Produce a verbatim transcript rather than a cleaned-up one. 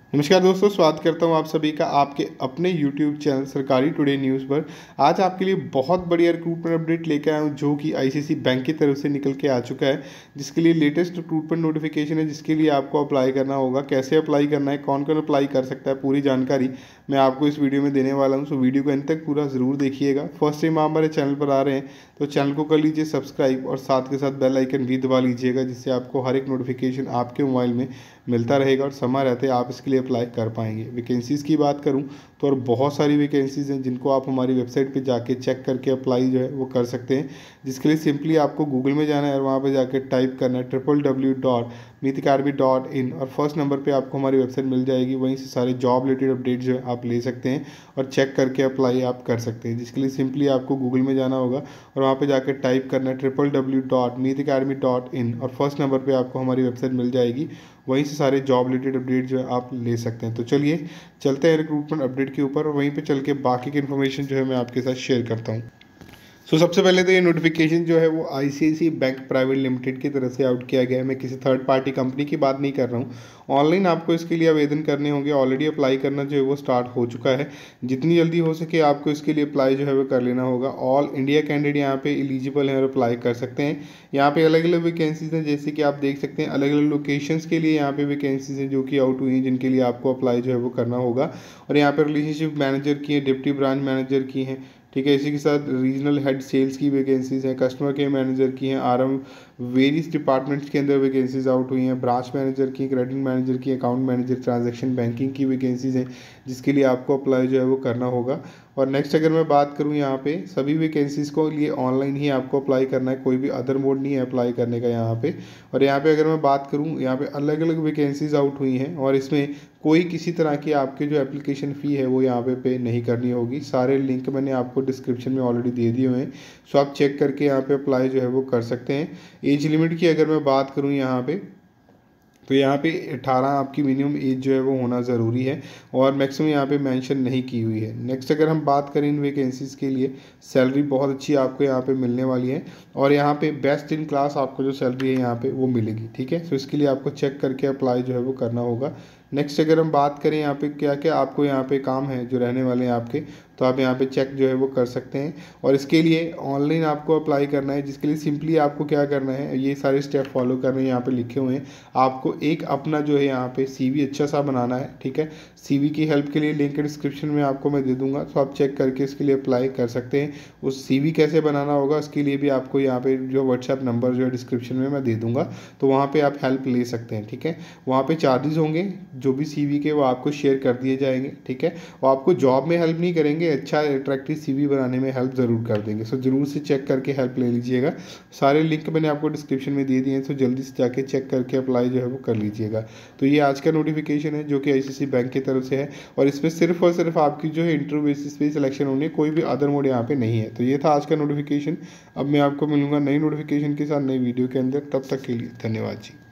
नमस्कार दोस्तों, स्वागत करता हूं आप सभी का आपके अपने YouTube channel Sarkari today news पर। आज आपके लिए बहुत बढ़िया रिक्रूटमेंट अपडेट लेकर आया हूं जो कि आईसीआईसी बैंक की तरफ से निकल के आ चुका है, जिसके लिए लेटेस्ट रिक्रूटमेंट नोटिफिकेशन है, जिसके लिए आपको अप्लाई करना होगा। कैसे अप्लाई करना है, कौन कौन अप्लाई कर सकता है, पूरी जानकारी मैं आपको इस वीडियो में देने वाला हूँ। सो वीडियो को अंत तक पूरा ज़रूर देखिएगा। फर्स्ट टाइम आप हमारे चैनल पर आ रहे हैं तो चैनल को कर लीजिए सब्सक्राइब और साथ के साथ बेल आइकन भी दबा लीजिएगा, जिससे आपको हर एक नोटिफिकेशन आपके मोबाइल में मिलता रहेगा और समय रहते आप इसके लिए अप्लाई कर पाएंगे। वैकेंसीज़ की बात करूं तो और बहुत सारी वैकेंसीज़ हैं जिनको आप हमारी वेबसाइट पे जाके चेक करके अप्लाई जो है वो कर सकते हैं, जिसके लिए सिंपली आपको गूगल में जाना है और वहाँ पे जाके टाइप करना है triple W dot Meet academy dot in और फर्स्ट नंबर पे आपको हमारी वेबसाइट मिल जाएगी। वहीं से सारे जॉब रिलेटेड अपडेट जो है आप ले सकते हैं और चेक करके अप्लाई आप कर सकते हैं, जिसके लिए सिंपली आपको गूगल में जाना होगा और वहाँ पे जाकर टाइप करना है triple W dot Meet academy dot in और फर्स्ट नंबर पे आपको हमारी वेबसाइट मिल जाएगी। वहीं से सारे जॉब रिलेटेड अपडेट जो है आप ले सकते हैं। तो चलिए चलते हैं रिक्रूटमेंट अपडेट के ऊपर और वहीं पे चल के बाकी की इन्फॉर्मेशन जो है मैं आपके साथ शेयर करता हूँ। सो so, सबसे पहले तो ये नोटिफिकेशन जो है वो आईसीआईसीआई बैंक प्राइवेट लिमिटेड की तरफ से आउट किया गया है। मैं किसी थर्ड पार्टी कंपनी की बात नहीं कर रहा हूँ। ऑनलाइन आपको इसके लिए आवेदन करने होंगे। ऑलरेडी अप्लाई करना जो है वो स्टार्ट हो चुका है। जितनी जल्दी हो सके आपको इसके लिए अप्लाई जो है वो कर लेना होगा। ऑल इंडिया कैंडिडेट यहाँ पे एलिजिबल हैं और अप्लाई कर सकते हैं। यहाँ पे अलग अलग वैकेंसीज हैं, जैसे कि आप देख सकते हैं अलग अलग लोकेशंस के लिए यहाँ पे वैकेंसीज हैं जो कि आउट हुई हैं, जिनके लिए आपको अप्लाई जो है वो करना होगा। और यहाँ पर रिलेशनशिप मैनेजर की है, डिप्टी ब्रांच मैनेजर की हैं, ठीक है। इसी के साथ रीजनल हेड सेल्स की वैकेंसीज हैं, कस्टमर केयर मैनेजर की हैं, आरएम वेरियस डिपार्टमेंट्स के अंदर वैकेंसीज आउट हुई हैं, ब्रांच मैनेजर की, क्रेडिट मैनेजर की, अकाउंट मैनेजर, ट्रांजैक्शन बैंकिंग की वैकेंसीज हैं, जिसके लिए आपको अप्लाई जो है वो करना होगा। और नेक्स्ट अगर मैं बात करूं, यहाँ पे सभी वैकेंसीज़ को लिए ऑनलाइन ही आपको अप्लाई करना है, कोई भी अदर मोड नहीं है अप्लाई करने का यहाँ पे। और यहाँ पे अगर मैं बात करूँ, यहाँ पे अलग अलग वैकेंसीज आउट हुई हैं और इसमें कोई किसी तरह की आपके जो एप्लीकेशन फ़ी है वो यहाँ पे पे नहीं करनी होगी। सारे लिंक मैंने आपको डिस्क्रिप्शन में ऑलरेडी दे दिए हुए हैं, सो आप चेक करके यहाँ पे अप्लाई जो है वो कर सकते हैं। एज लिमिट की अगर मैं बात करूँ यहाँ पे, तो यहाँ पे अठारह आपकी मिनिमम एज जो है वो होना ज़रूरी है और मैक्सिमम यहाँ पे मेंशन नहीं की हुई है। नेक्स्ट अगर हम बात करें इन वैकेंसीज़ के लिए, सैलरी बहुत अच्छी आपको यहाँ पे मिलने वाली है और यहाँ पे बेस्ट इन क्लास आपको जो सैलरी है यहाँ पे वो मिलेगी, ठीक है। सो इसके लिए आपको चेक करके अप्लाई जो है वो करना होगा। नेक्स्ट अगर हम बात करें यहाँ पे क्या क्या आपको यहाँ पे काम है जो रहने वाले हैं आपके, तो आप यहाँ पे चेक जो है वो कर सकते हैं। और इसके लिए ऑनलाइन आपको अप्लाई करना है, जिसके लिए सिंपली आपको क्या करना है, ये सारे स्टेप फॉलो करने हैं, यहाँ पे लिखे हुए हैं। आपको एक अपना जो है यहाँ पे सीवी अच्छा सा बनाना है, ठीक है। सीवी की हेल्प के लिए लिंक डिस्क्रिप्शन में आपको मैं दे दूंगा, तो आप चेक करके इसके लिए अप्लाई कर सकते हैं। उस सीवी कैसे बनाना होगा उसके लिए भी आपको यहाँ पे जो व्हाट्सएप नंबर जो है डिस्क्रिप्शन में मैं दे दूँगा, तो वहाँ पर आप हेल्प ले सकते हैं, ठीक है। वहाँ पर चार्जेस होंगे जो भी सीवी के, वो आपको शेयर कर दिए जाएंगे, ठीक है। वो आपको जॉब में हेल्प नहीं करेंगे, अच्छा अट्रैक्टिव सीवी बनाने में हेल्प ज़रूर कर देंगे। सो ज़रूर से चेक करके हेल्प ले लीजिएगा। सारे लिंक मैंने आपको डिस्क्रिप्शन में दे दिए हैं, तो जल्दी से जाके चेक करके अप्लाई जो है वो कर लीजिएगा। तो ये आज का नोटिफिकेशन है जो कि आईसीआईसीआई बैंक की तरफ से है और इसमें सिर्फ और सिर्फ आपकी जो है इंटरव्यू बेसिस पे सिलेक्शन होनी है, कोई भी अदर मोड यहाँ पे नहीं है। तो ये था आज का नोटिफिकेशन। अब मैं आपको मिलूंगा नई नोटिफिकेशन के साथ नई वीडियो के अंदर। तब तक के लिए धन्यवाद जी।